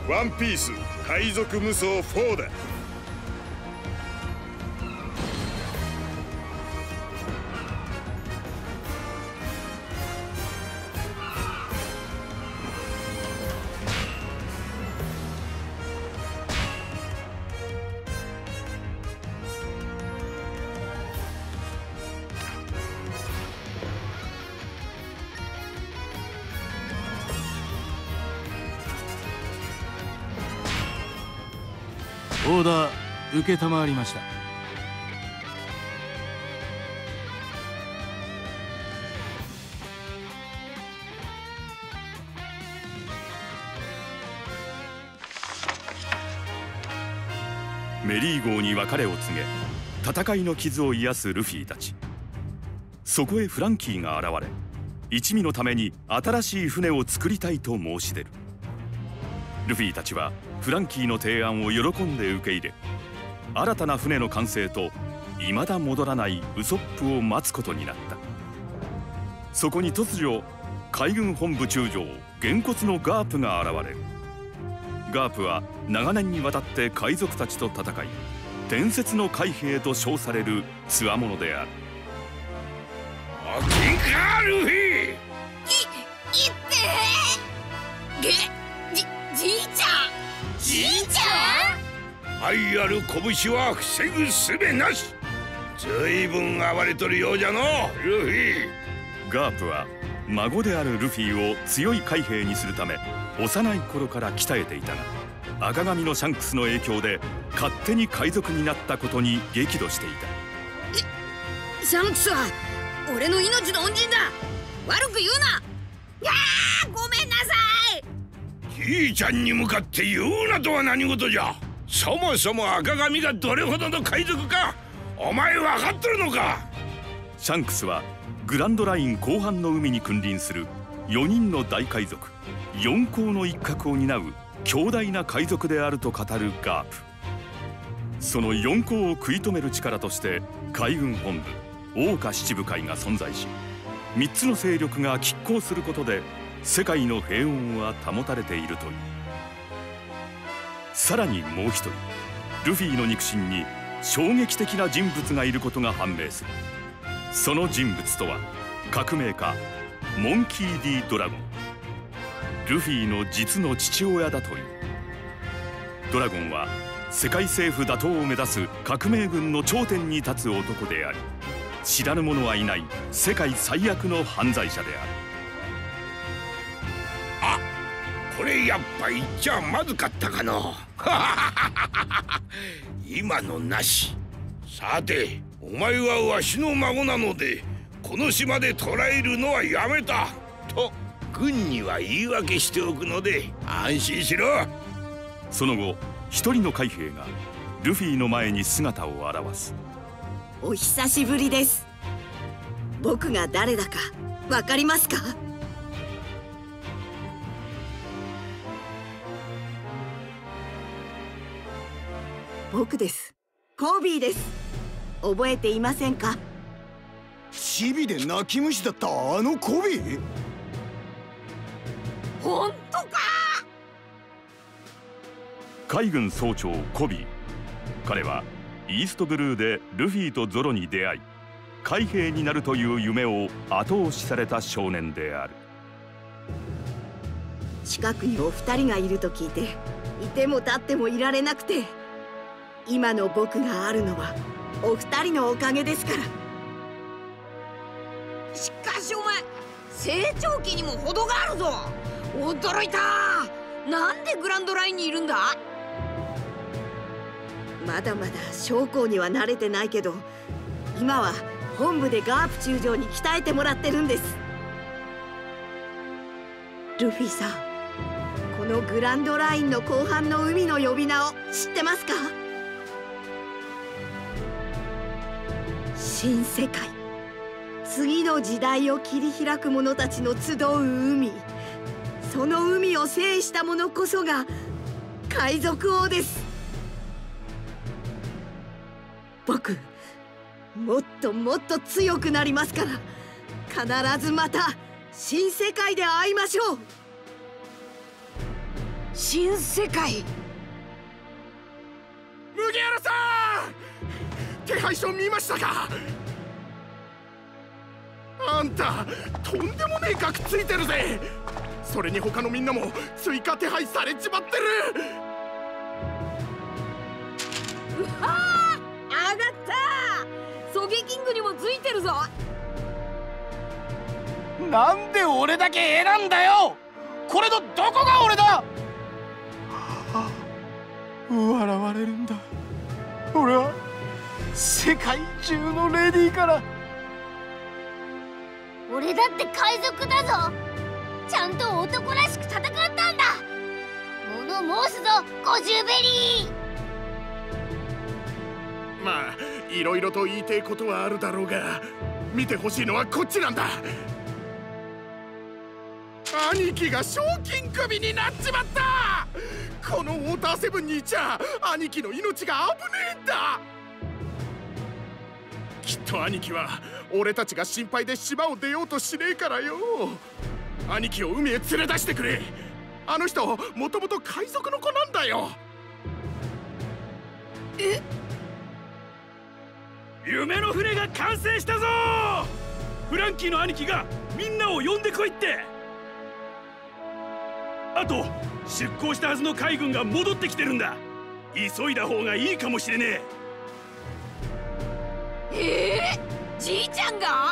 ワンピース海賊無双4だ。 オーダー承りました。 メリー号に別れを告げ、戦いの傷を癒すルフィたち。そこへフランキーが現れ、一味のために新しい船を作りたいと申し出る。ルフィたちはフランキーの提案を喜んで受け入れ、新たな船の完成と未だ戻らないウソップを待つことになった。そこに突如、海軍本部中将げんこつのガープが現れる。ガープは長年にわたって海賊たちと戦い、伝説の海兵と称される強者である。 おきんかルフィ。 いってじいちゃん。じいちゃん。 愛ある拳は防ぐ術なし。ずいぶん暴れとるようじゃのルフィ。 ガープは孫であるルフィを強い海兵にするため幼い頃から鍛えていたが、赤髪のシャンクスの影響で勝手に海賊になったことに激怒していた。 シャンクスは俺の命の恩人だ。悪く言うな。ごめんなさい。 じいちゃんに向かって言うなとは何事じゃ。そもそも赤髪がどれほどの海賊かお前分かっとるのか。 シャンクスはグランドライン後半の海に君臨する4人の大海賊四皇の一角を担う強大な海賊であると語るガープ。その四皇を食い止める力として海軍本部桜花七部会が存在し、3つの勢力が拮抗することで世界の平穏は保たれているという。さらにもう一人、ルフィの肉親に衝撃的な人物がいることが判明する。その人物とは革命家モンキー・D・ドラゴン。ルフィの実の父親だという。ドラゴンは世界政府打倒を目指す革命軍の頂点に立つ男であり、知らぬ者はいない世界最悪の犯罪者である。 あ、これやっぱ言っちゃまずかったかの。今のなし。さてお前はわしの孫なのでこの島で捕らえるのはやめたと軍には言い訳しておくので安心しろ。 その後、一人の海兵がルフィの前に姿を現す。 お久しぶりです。僕が誰だかわかりますか？僕です。コービーです。覚えていませんか？ チビで泣き虫だったあのコビー？ 本当か？ 海軍総長コビー。彼はイーストブルーでルフィとゾロに出会い、海兵になるという夢を後押しされた少年である。 近くにお二人がいると聞いて、いても立ってもいられなくて、今の僕があるのはお二人のおかげですから。 しかしお前、成長期にも程があるぞ。驚いた。なんでグランドラインにいるんだ？ まだまだ将校には慣れてないけど、今は本部でガープ中将に鍛えてもらってるんです。ルフィさん、このグランドラインの後半の海の呼び名を知ってますか？新世界。次の時代を切り開く者たちの集う海。その海を制した者こそが海賊王です。僕、もっともっと強くなりますから、必ずまた新世界で会いましょう。 新世界。 麦わらさん、手配書見ましたか？あんたとんでもねえ額ついてるぜ。それに他のみんなも追加手配されちまってる。 うわあ、上がった。ソゲキングにもついてるぞ。 なんで俺だけ選んだよ。これのどこが俺だ。笑われるんだ。俺は世界中のレディーから。 俺だって海賊だぞ。ちゃんと男らしく戦ったんだ。物申すぞゴジュベリー。 まあいろいろと言いてえことはあるだろうが、見てほしいのはこっちなんだ。兄貴が賞金首になっちまった。このウォーターセブンにいちゃ兄貴の命が危ねえんだ。きっと兄貴は俺たちが心配で島を出ようとしねえからよ。兄貴を海へ連れ出してくれ。あの人もともと海賊の子なんだよ。 え？ 夢の船が完成したぞ。フランキーの兄貴がみんなを呼んでこいって。あと出港したはずの海軍が戻ってきてるんだ。急いだ方がいいかもしれねえ。じいちゃんが？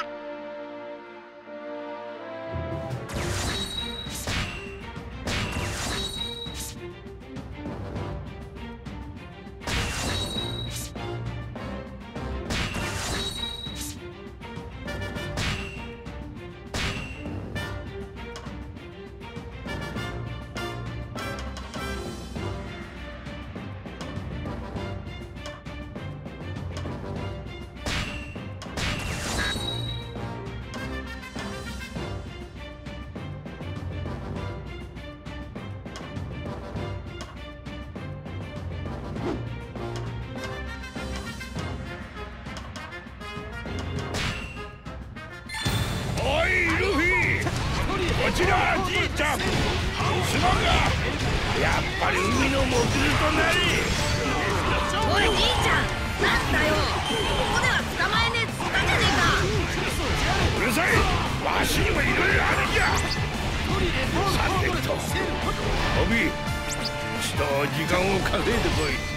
こちらはじいちゃん。すまんがやっぱり海のモズルとなり。 おいじいちゃん、なんだよ。ここでは捕まえねえっつったじゃねえか。 うるさい。わしにもいろいろあるんじゃ。さてとオビ、ちと時間を稼いでこい。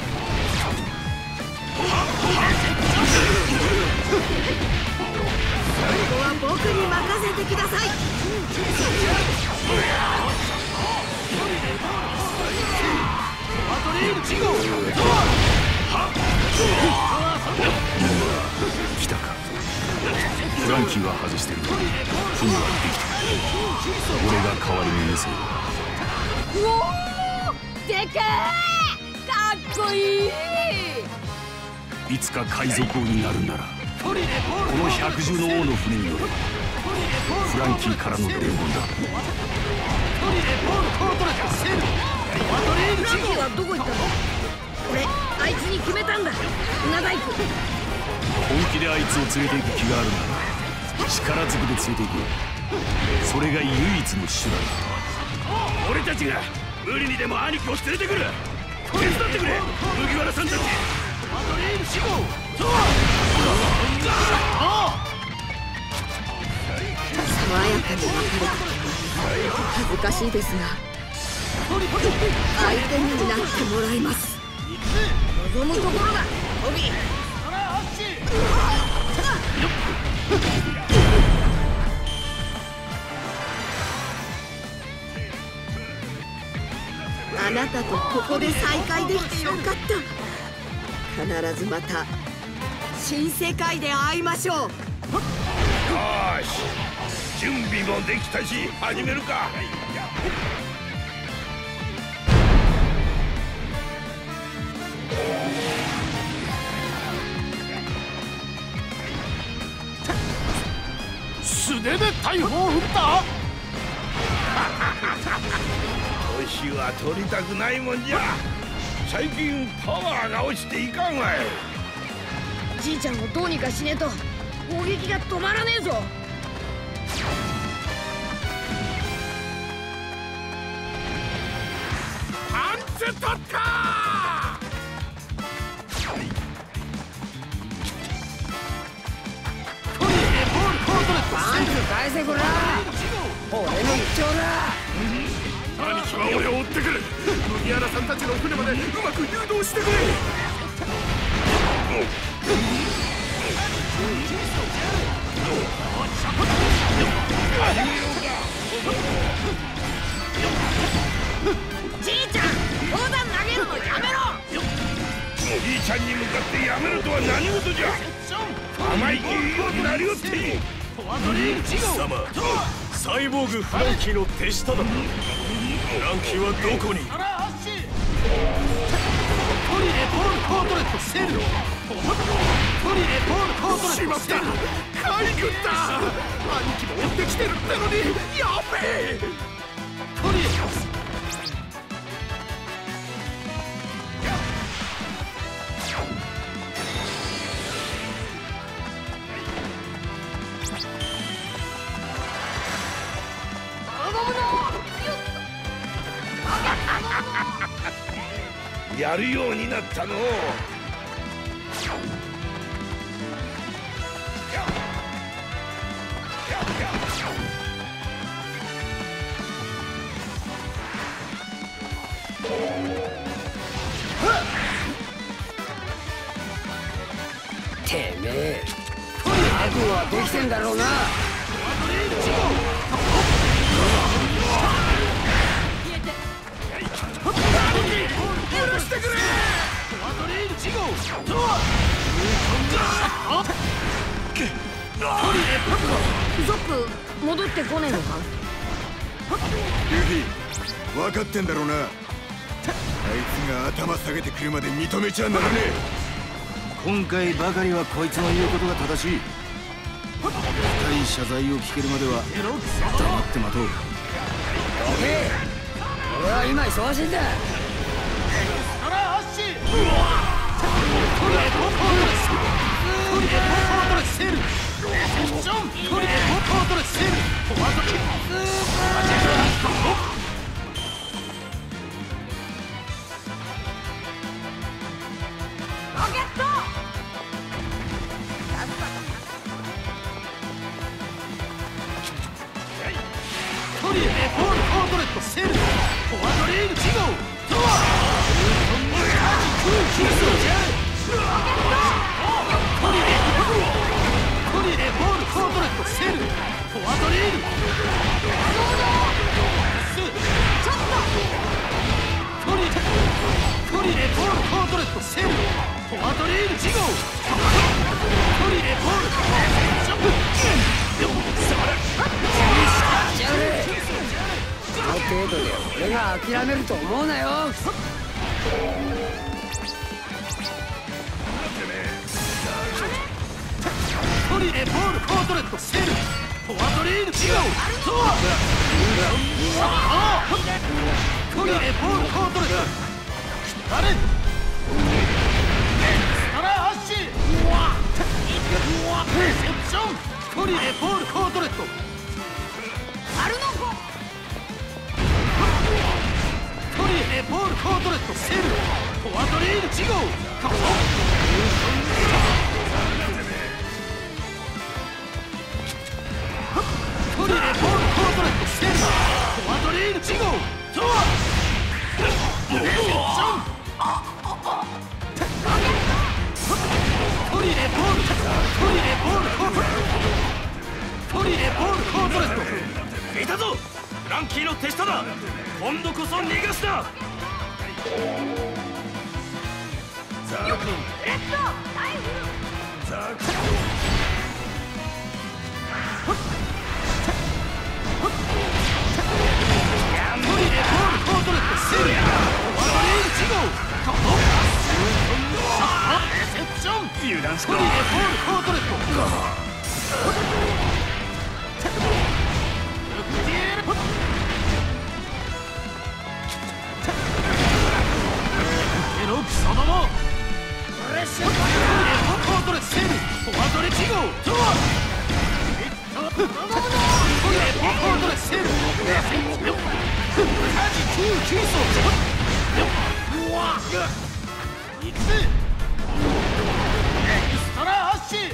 ここは僕に任せてください。 来たか。フランキーは外してる。船はできた。俺が代わりに見せる。 うおー、でけえ。かっこいい。 いつか海賊王になるならこの百獣の王の船に乗ればフランキーからの伝言だ。 フランキーはどこ行ったの？俺あいつに決めたんだ。船大工。 本気であいつを連れて行く気があるなら力ずくで連れて行く。それが唯一の手段だ。 俺たちが無理にでも兄貴を連れてくる。手伝ってくれ麦わらさんたち。 爽やかに別れた恥ずかしいですが相手になってもらいます。 望むところだオビ。 あなたとここで再会できてよかった。必ずまた新世界で会いましょう。 よし、準備もできたし始めるか。 素手で大砲を撃った。 年は取りたくないもんじゃ。最近パワーが落ちていかんわい。 じいちゃんをどうにかしねえと攻撃が止まらねえぞ。 つ取った。 パンツ返せこら。俺の一丁だ。 兄貴は俺を追ってくる。麦わらさんたちの船までうまく誘導してくれ。 じいちゃん、砲弾投げるのやめろ。 じいちゃんに向かってやめるとは何事じゃ。甘い気言いようになりおって。 貴様、サイボーグフランキーの手下だ。フランキーはどこに。 しまった、海軍だ。兄貴も追ってきてるってのに、やべえ。 やるようになったの。 てめえ、覚悟はできてんだろうな。 許してくれ。 ゾップ戻ってこねえのか。 ルフィ、分かってんだろうな。あいつが頭下げてくるまで認めちゃならねえ。今回ばかりはこいつの言うことが正しい。深い謝罪を聞けるまでは黙って待とう。 俺は今忙しいんだ。程度で俺が諦めると思うなよ。 トリエポールコートレットセルフォワドリーヌチゴトワトリエポールコートレットあれスタラーアッシーセプショントリエポールコートレットアルノコトリエポールコートレットセルフォワドリーヌチゴトリエポールコートレットセルフォワドリーヌチゴトワセプショントリエポールコートレットトリエポールコートレットいたぞフランキーの手下だ今度こそ逃がすなザー君レッドタイフザー君トリエポールコートレットセルフォワドリーヌチゴセプション油断しろトリエポールコートレットエロクソどもレッシャートリエポートレットセルフォワドリチゴトワトリエポートレットセルカジキューキーソ行くぜ。エクストラハッシュ。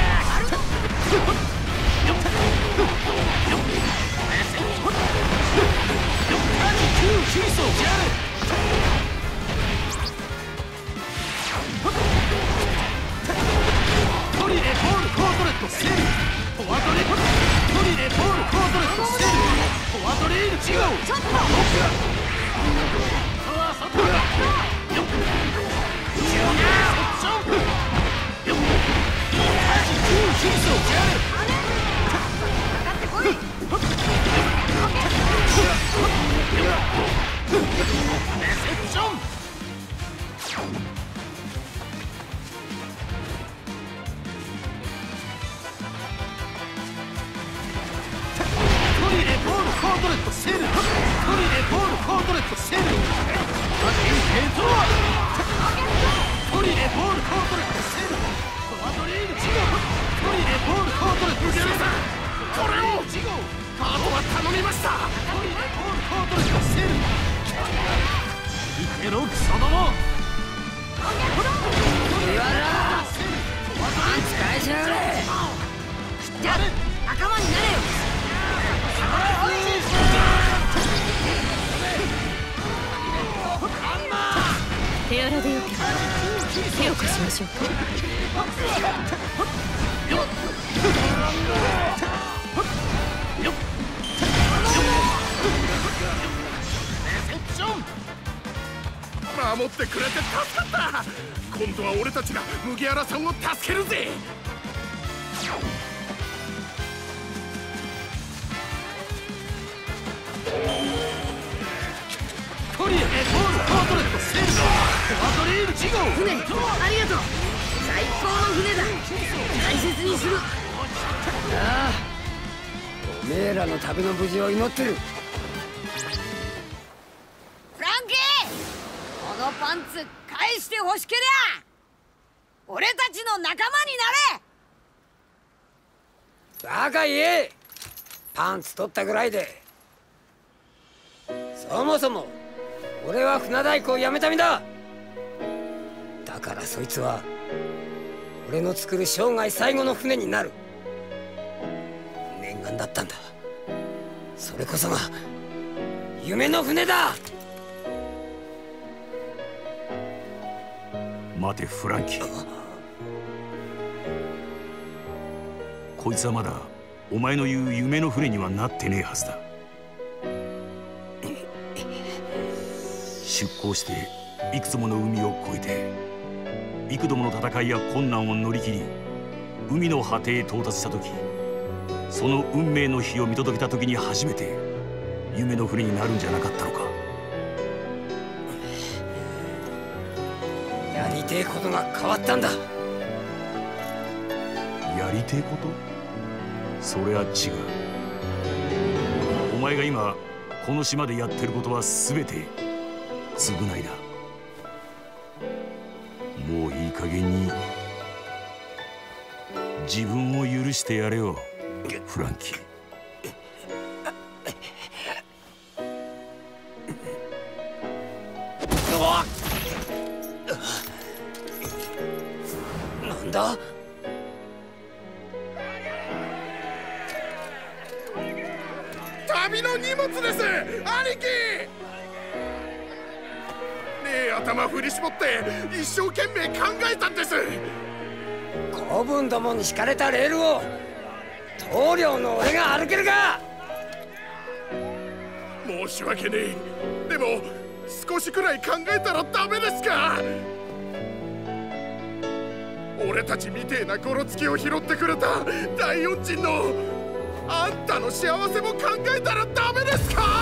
トリレポールコートレットセール。フォワドレトリレポールコートレットセール。フォワドレール1号。ちょっと手荒でよければ手を貸しましょうか。 守ってくれて助かった。今度は俺たちが麦わらさんを助けるぜ。 トリエボールコートレットセール。フォワドレール1号。 船ありがとう。最高の船だ。大切にする。 ああ、おめえらの旅の無事を祈ってる。 フランキー、このパンツ返してほしけりゃ俺たちの仲間になれ。 バカ言え。パンツ取ったぐらいで。そもそも俺は船大工を辞めた身だ。だからそいつは俺の作る生涯最後の船になる。念願だったんだ。それこそが夢の船だ。 待てフランキー、こいつはまだお前の言う夢の船にはなってねえはずだ。出港していくつもの海を越えて幾度もの戦いや困難を乗り切り海の果てへ到達した時、その運命の日を見届けた時に初めて夢の船になるんじゃなかったのか。 やりてえことが変わったんだ。 やりてえこと？それは違う。お前が今この島でやってることは全て償いだ。もういい加減に自分を許してやれよフランキー。 なんだ？ 旅の荷物です、兄貴。頭振り絞って一生懸命考えたんです。 子分どもに敷かれたレールを棟梁の俺が歩けるか。 申し訳ねえ。でも少しくらい考えたらダメですか。俺たちみてえなゴロつきを拾ってくれた大恩人のあんたの幸せも考えたらダメですか。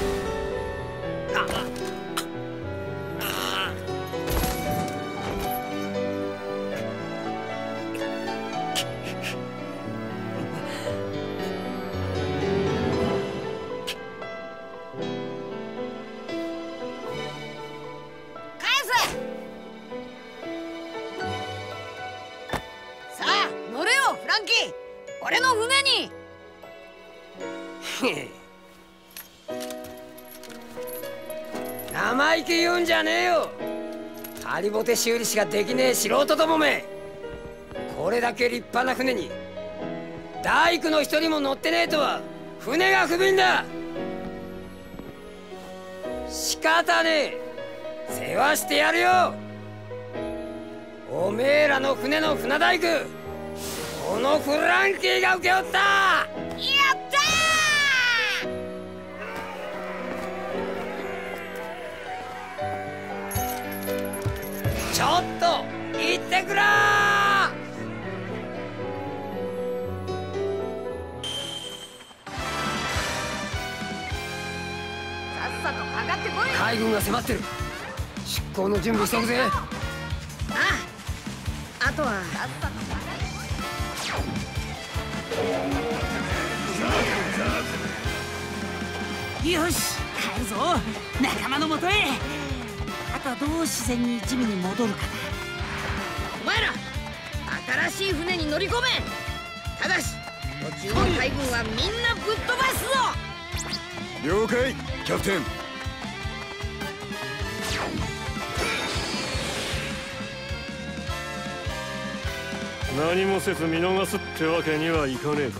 俺の船に。 生意気言うんじゃねえよ。 ハリボテ修理しかできねえ素人どもめ、これだけ立派な船に大工の一人も乗ってねえとは船が不憫だ。仕方ねえ、世話してやるよ。おめえらの船の船大工、このフランキーが請け負った。 やったー。ちょっと行ってくらー。 さっさとかかってこい。 海軍が迫ってる。出港の準備急ぐぜ。 あとはさっさとかかれ。よし、帰るぞ仲間のもとへ。あとはどう自然に一味に戻るかだ。 お前ら新しい船に乗り込め。ただし途中の海軍はみんなぶっ飛ばすぞ。 了解キャプテン。 何もせず見逃すってわけにはいかねえか。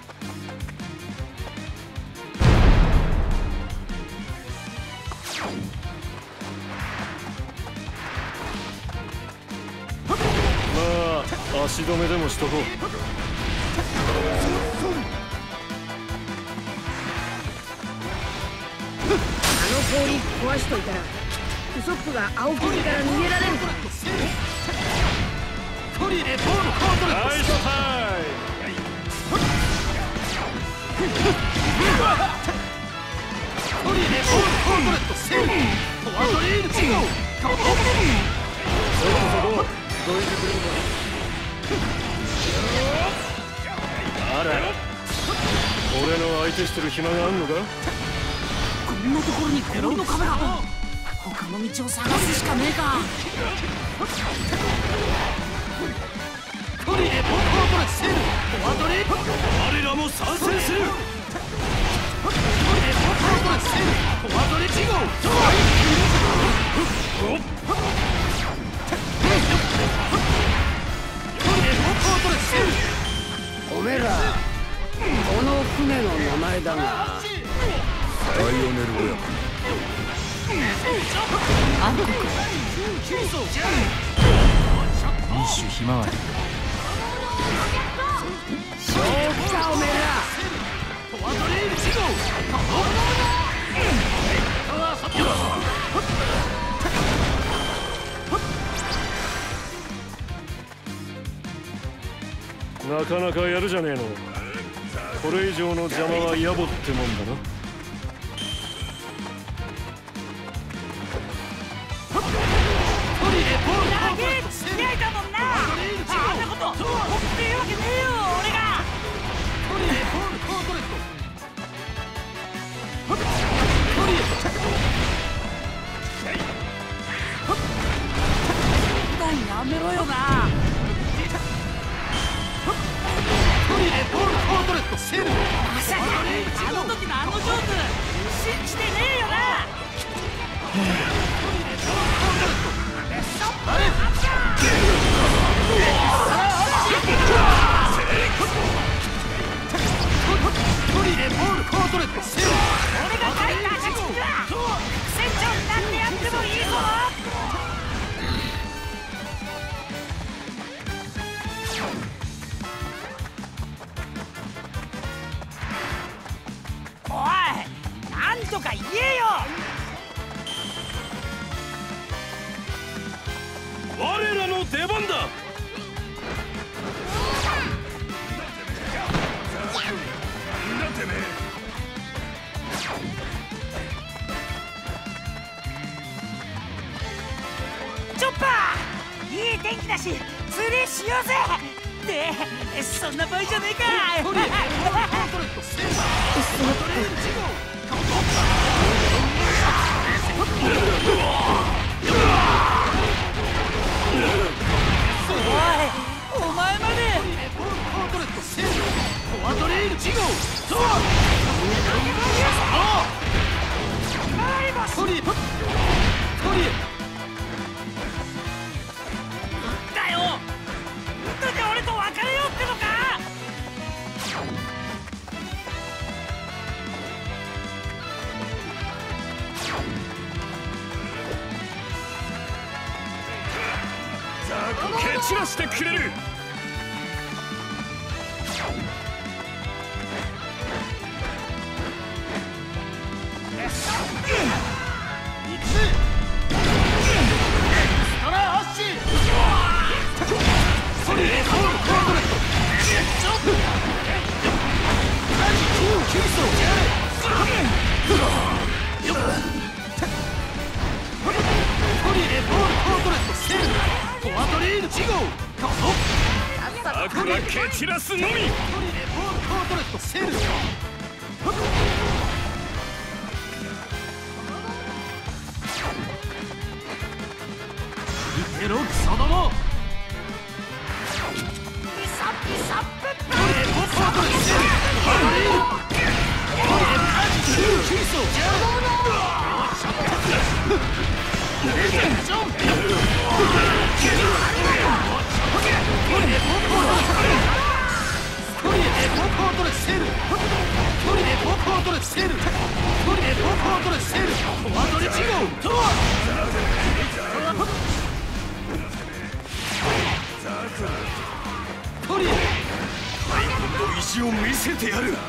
まあ足止めでもしとこう。 氷壊しといたらウソップが青氷から逃げられる。 コリレポールコートレット。ナイスタイム。コリレポールコートレットセーフ。フォワードリールチゴー。そこどいてくれるか。あら、俺の相手してる暇があんのか。こんなところに氷の壁が。他の道を探すしかねえか。コリレポートレットセーフ。フォワードリール。我らも参戦する。コリレポートレットセーフ。フォワードリールチゴー。 おめえらこの船の名前だがライオネル親子。 暗黒民主ひまわり。 正気かおめえら。 フォワードリールチゴー。 なかなかやるじゃねえの。これ以上の邪魔は野暮ってもんだな。 コリレポールコートレットセーフ。あんなことっていうわけねえよ俺が。コリレポールコートレット。コリやめろよな。コリレポールコートレットセーフ。まさかあの時のあのジョーク信じてねえよな。あれコリレポールコートレットセーフ。俺が書いた赤チクだ。船長になってやってもいいぞ。おい、なんとか言えよ。 我らの出番だ。 チョッパー、いい天気だし釣りしようぜ。で、そんな場合じゃねえか。おい、お前まで。フォワードリールチゴー。コリ散らしてくれる。あくら蹴散らすのみ。 見てろクソども。 意地を見せてやる。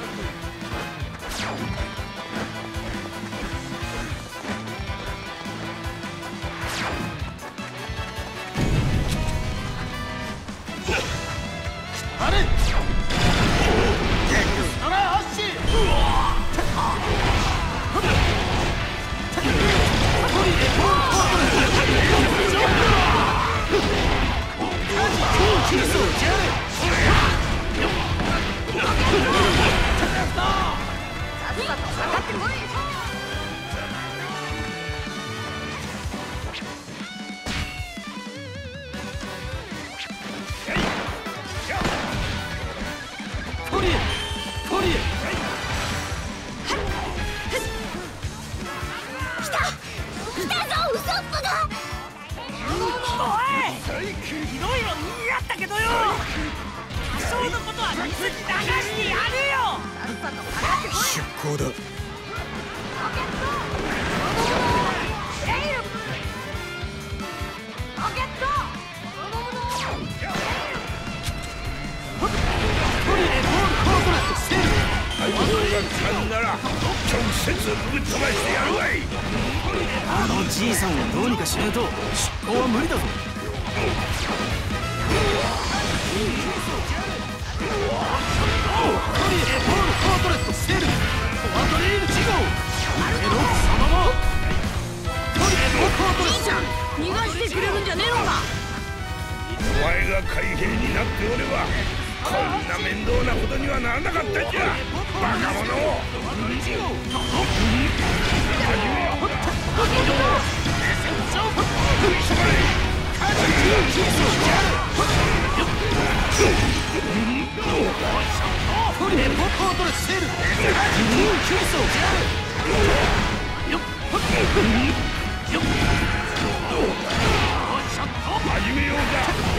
出航だ。 なら直接ぶっ飛ばしてやるわい。 あのじいさんをどうにかしないと出航は無理だぞ。 じいちゃん逃がしてくれるんじゃねえのか。 お前が海兵になっておればこんな面倒なことにはならなかったんじゃ、バカ者を。始めようか。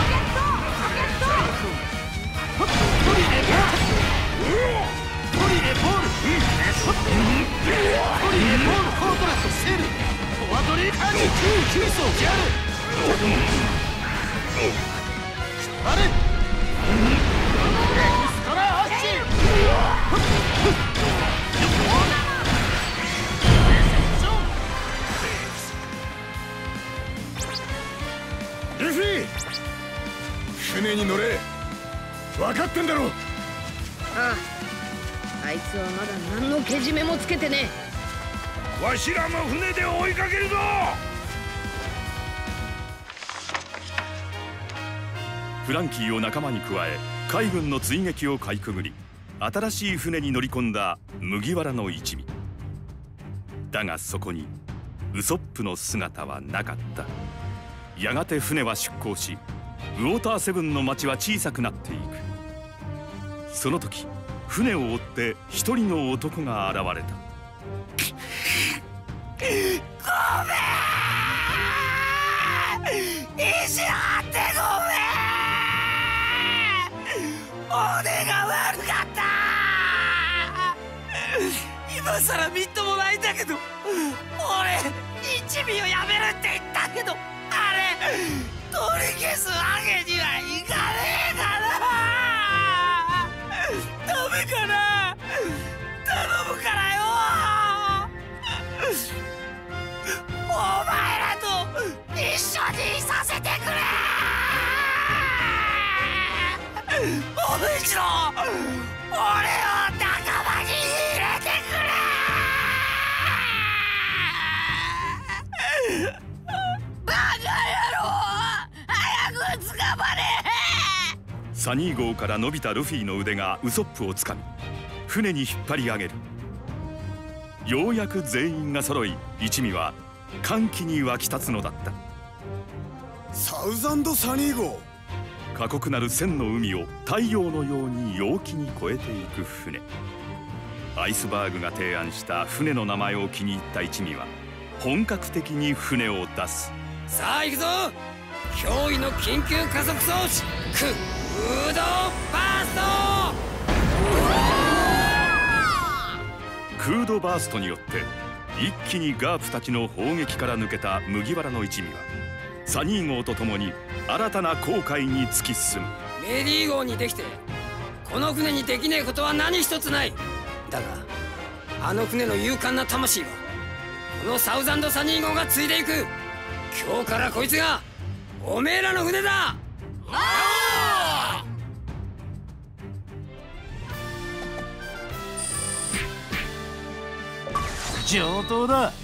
ルフィ、船に乗れ。分かってんだろ。 ああ、あいつはまだ何のけじめもつけてねえ。わしらも船で追いかけるぞ。 フランキーを仲間に加え海軍の追撃をかいくぐり新しい船に乗り込んだ麦わらの一味だが、そこにウソップの姿はなかった。やがて船は出港し、ウォーターセブンの町は小さくなっていく。その時船を追って一人の男が現れた。 ごめん、意地張ってごめん。俺が悪かった。今さらみっともないんだけど、俺一味をやめるって言ったけど、あれ取り消すわけにはいかねえかな。ダメかな。頼むからよ。お前らと一緒にいさせてくれ。もう一度俺を仲間に入れてくれ。バカ野郎、早く捕まれ。 サニー号から伸びたルフィの腕がウソップをつかみ船に引っ張り上げる。ようやく全員が揃い一味は歓喜に沸き立つのだった。 サウザンドサニー号。 過酷なる千の海を太陽のように陽気に越えていく船。アイスバーグが提案した船の名前を気に入った一味は本格的に船を出す。 さあ行くぞ。驚異の緊急加速装置クードバースト。 クードバーストによって一気にガープたちの砲撃から抜けた麦わらの一味はサニー号と共に新たな航海に突き進む。 メリー号にできてこの船にできねえことは何一つない。だがあの船の勇敢な魂はこのサウザンドサニー号が継いでいく。今日からこいつがおめえらの船だ。 上等だ。